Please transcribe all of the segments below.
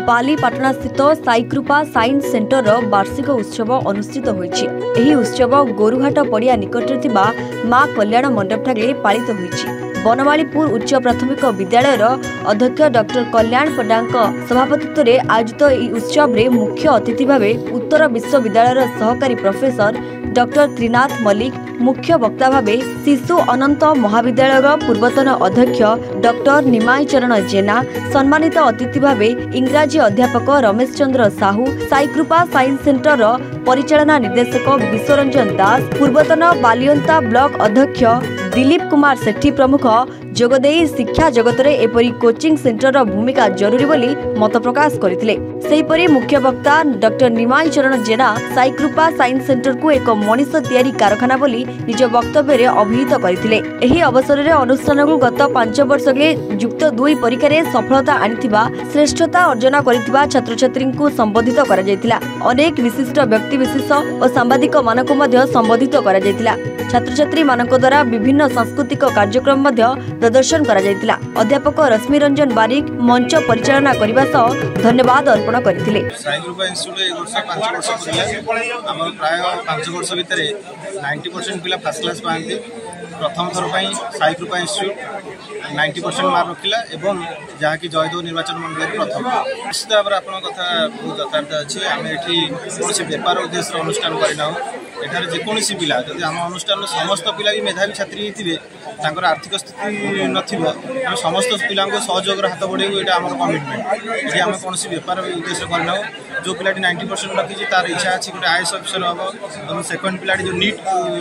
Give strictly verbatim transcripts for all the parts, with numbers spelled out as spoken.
बालीपाटना स्थित Saikripa science centre वार्षिक उत्सव अनुष्ठित होईछि। एही उत्सव गोरुघाट पड़िया निकटरे मां कल्याण मंडप ठारे पालित होईछि। बनमालीपुर उच्च प्राथमिक विद्यालय अध्यक्ष डॉक्टर कल्याण पड्डांक सभापतित्व में आयोजित यह उत्सव में मुख्य अतिथि भाव उत्तर विश्वविद्यालय सहकारी प्रोफेसर डॉक्टर त्रिनाथ मल्लिक, मुख्य वक्ता भावे शिशु अनंत महाविद्यालय पूर्वतन अध्यक्ष डॉक्टर निमाई चरण जेना, सम्मानित अतिथि भावे इंग्राजी अध्यापक रमेश चंद्र साहू, साईकृपा साइंस सेंटर परिचालना निर्देशक विश्वरंजन दास, पूर्वतन बालियंता ब्लॉक अध्यक्ष दिलीप कुमार सेठी प्रमुख जोगदेई शिक्षा जगत में एपरी कोचिंग सेंटर भूमिका जरूरी बोली मत प्रकाश करथिले। सेहीपरि मुख्य वक्ता डॉक्टर निमाई चरण जेना साईकृपा साइंस सेंटर को एक मनीष तैयारी कारखाना बोली निज वक्तव्य में अभिहित करथिले। एही अवसर में अनुष्ठान को गत पांच वर्ष के युक्त दुई परीक्षा रे सफलता आनिथिबा श्रेष्ठता अर्जन करिथिबा छात्र छात्री को संबोधित करा जायतिला। अनेक विशिष्ट व्यक्ति विशेष और सांबादिक मानको मध्य संबोधित करा जायतिला। छात्र छात्री मानको द्वारा विभिन्न सांस्कृतिक कार्यक्रम मध्य प्रदर्शन करा जायतिला। अध्यापक रश्मि रंजन बारिक मंच परिचालना करने सह धन्यवाद अर्पण करथिले। साईकृपा इंस्टीट्यूट एक वर्ष पांच वर्ष पुरिला हमर प्राय पांच वर्ष भीतर नब्बे परसेंट पिला फर्स्ट क्लास पांती। प्रथम थर पई साईकृपा इंस्टीट्यूट नब्बे परसेंट मार्क रखिला एवं जहाँकि जयदेव निर्वाचन मंडल प्रथम। निश्चित भाव में आपन कथा बहुत यथार्थ अछि। आम एठी कोनोसी व्यापार उद्देश्य अनुष्ठान करिना एठारे जेकोसी पिला जदि आम अनुष्ठान समस्त पिला भी मेधावी छात्री थे तांकर आर्थिक स्थिति नथिबो आम समस्त पिला सहयोग हाथ बढ़ेबू ये आम कमिटमेंट। ये आम कौन व्यापार उद्देश्य करना जो पिलाटी नाइंटी परसेंट रखी तार इच्छा अच्छी गोटे आईएएस अफिसर हम और सेकेंड पिलाटी जो नीट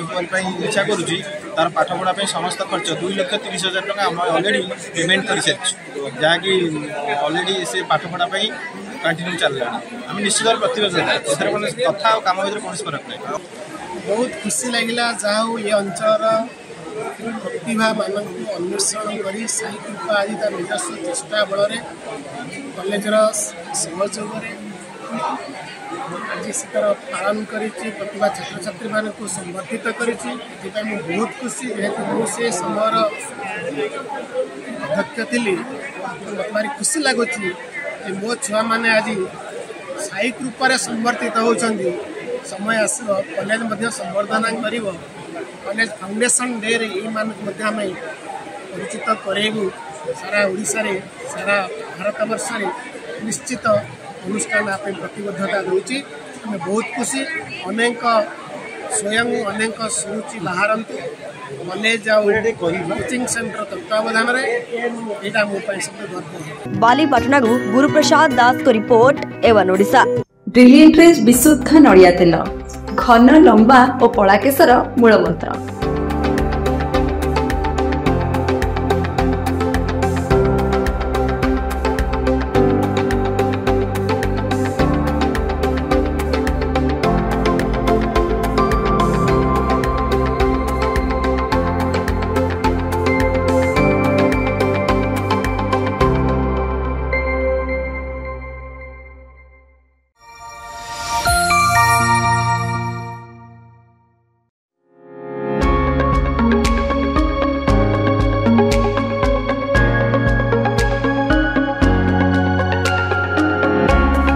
इच्छा करुच्ची तार पाठपढ़ापी समस्त खर्च दुई लक्ष तीस हजार टका आम अलरेडी पेमेंट कर सारी जहाँकि अलरेडी से पाठपढ़ापी कंटिन्यू चलला। आम निश्चित भाव प्रतिबद्ध कथा और काम भर कौन फरक नहीं। बहुत खुशी लगिला जहाँ ये अंचल प्रतिभा मान अन्वेषण कर साईकृपा आज तार निजस्व चेष्टा बल कॉलेजर सहयोग आज से तार पालन कर प्रतिभा छात्र छात्री मान संबर्धित कर बहुत खुशी जेहेतु मुझे समय अध्यक्ष थी मत भारी खुशी लगुच मो छुआ मैंने आज साईकृपा संबर्धित होती समय आस कॉलेज संवर्धना कर कॉलेज फाउंडेशन डे रे आम परिचित करेबू सारा ओडिशा रे सारा भारत वर्ष में निश्चित अनुष्ठान आप प्रतिबद्धता दूची आम बहुत खुशी। अनेक स्वयं अनेक सुरुचि बाहर कॉलेज कोचिंग सेंटर तत्वावधान यहाँ मो सब गर्व। बालीपाटना गुरुप्रसाद दास को रिपोर्ट एवं ओडिशा। ब्रिलियंट विशुद्ध नड़िया तेल घन लंबा और पड़ा केशर मूलमंत्र।